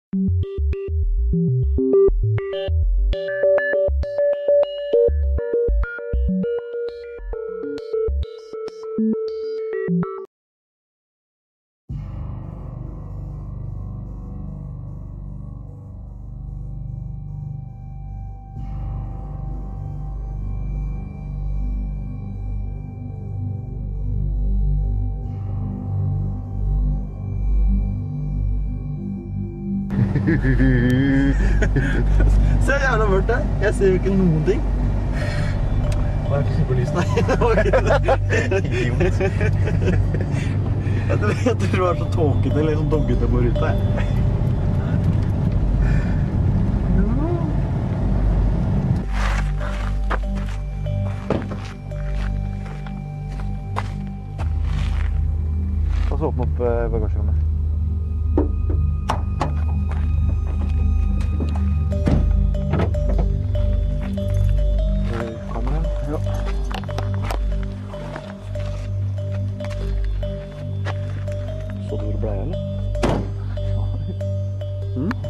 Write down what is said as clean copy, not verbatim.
Se jævla mørkt det. Jeg ser jo ikke noen ting. Var jeg ikke superlys, nei? Det var ikke det. Jeg tror det var så tåkete eller sånn doggete på ruta. La oss åpne opp bagasjerommet. Så du hvor det ble, eller?